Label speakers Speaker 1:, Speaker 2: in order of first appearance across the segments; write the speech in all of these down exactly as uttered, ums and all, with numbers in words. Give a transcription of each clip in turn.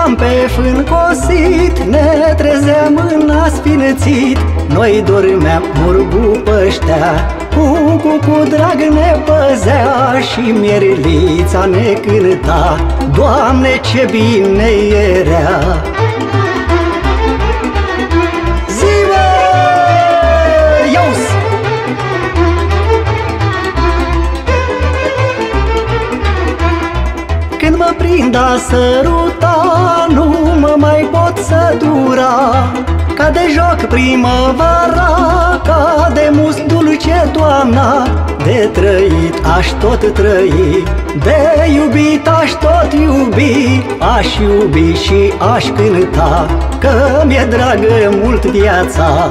Speaker 1: Stăteam pe fân cosit, ne trezeam în asfințit. Noi dormeam murgu păștea, Cucu cu drag ne păzea și Mierilița ne cânta. Doamne, ce bine era! Zi-mă, iau-s! Când mă prind a săruta, nu mă mai pot să dura. Ca de joc primăvara, ca de mus dulce toamna. De trăit aș tot trăi, de iubit aș tot iubi. Aș iubi și aș cânta, că mi-e dragă mult viața.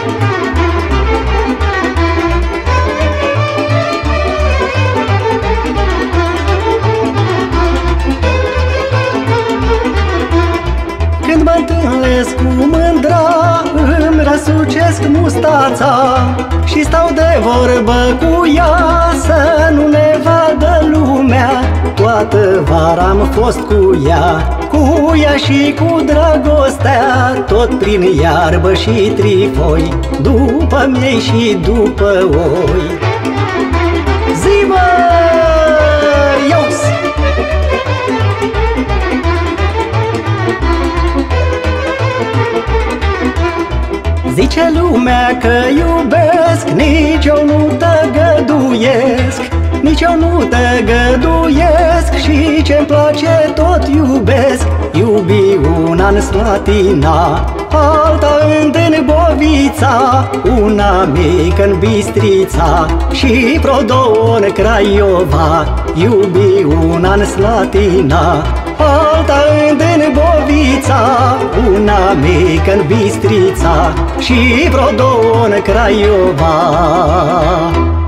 Speaker 1: Când mă întâlnesc cu mândra, îmi răsucesc mustața și stau de vorbă cu ea, să nu ne vadă lumea. Toată vara am fost cu ea, cu ea și cu dragostea, tot prin iarbă și trifoi, după miei și după oi. Zi-mă, iau-s! Zice lumea că iubesc, nici eu nu tăgăduiesc, nici eu nu tăgăduiesc, și ce-mi place tot iubesc. Iubi una în Slatina, alta în Dâmbovița, una mică în Bistrița și vreo două în Craiova. Iubi una în Slatina, alta în Dâmbovița, una mică în Bistrița și vreo două în Craiova.